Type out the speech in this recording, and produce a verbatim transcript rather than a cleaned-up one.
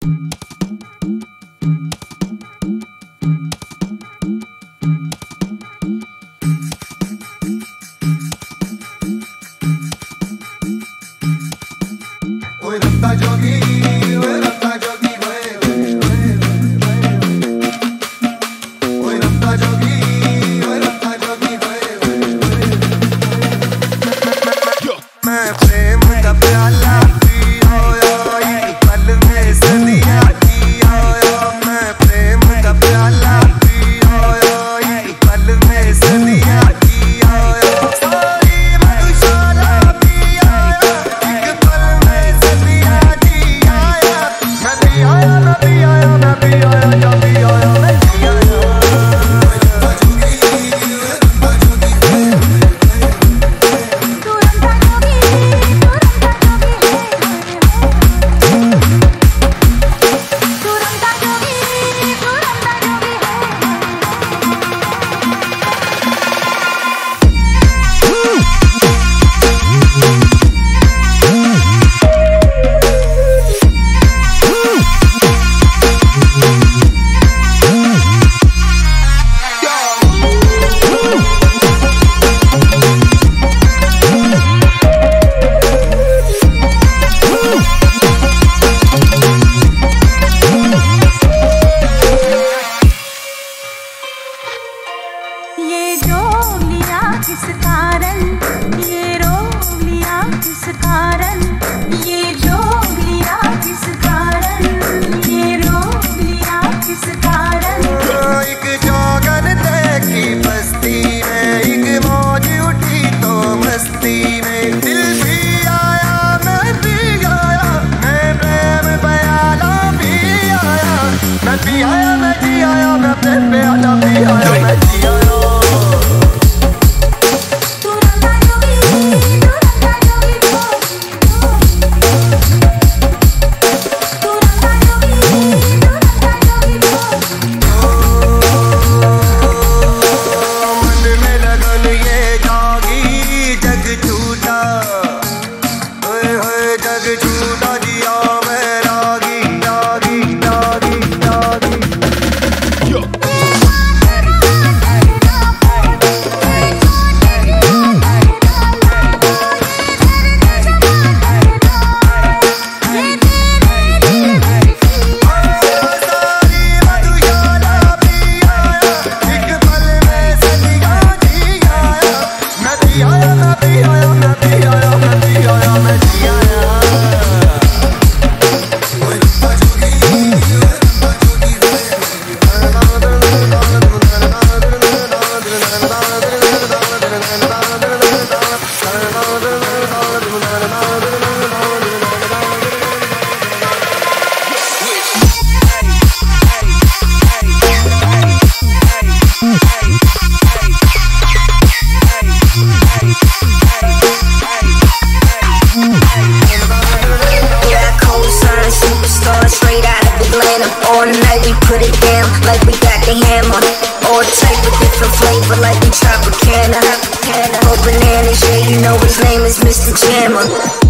किस कारण ये रोग लिया, किस कारण ये जोग लिया, किस कारण ये रोग लिया, किस कारण। एक जोगन देखी बस्ती में, एक मौज उठी तो मस्ती में। दिल भी आया मैं भी आया, मैं प्रेम प्याला भी आया, मैं भी आया मैं भी आया, मैं प्रेम प्याला भी आया, मैं जी आया। All night we put it down like we got the hammer. All type of different flavor like we Tropicana. Or bananas, yeah, you know his name is Mister Jammer.